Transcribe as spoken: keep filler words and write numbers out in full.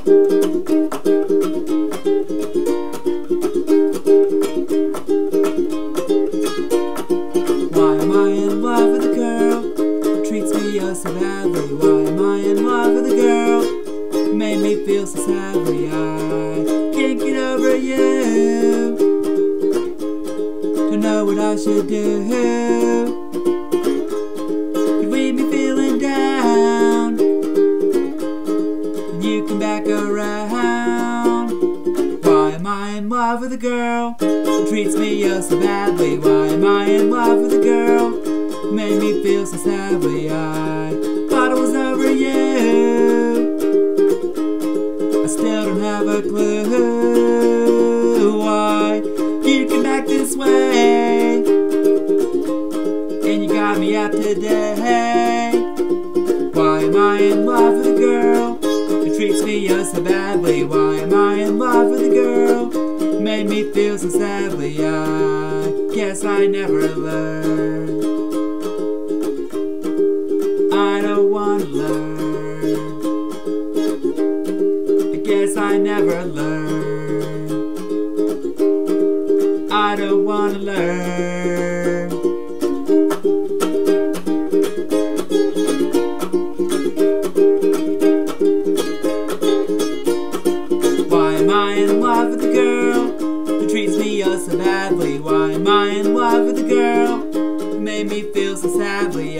Why am I in love with a girl who treats me oh so badly? Why am I in love with a girl who made me feel so sadly? I can't get over you. Don't know what I should do. You leave me feeling down, and you come back around. Why am I in love with a girl who treats me oh so badly? Why am I in love with a girl who made me feel so sadly? I thought it was over you. I still don't have a clue why you came back this way, and you got me out today. Why am I in love with a girl who treats me oh so badly? Why am I in love with a girl who made me feel so sadly? I guess I never learned. I don't wanna learn. I guess I never learned. I don't wanna learn. Why am I in love with a girl who treats me oh so badly? Why am I in love with a girl who made me feel so sadly?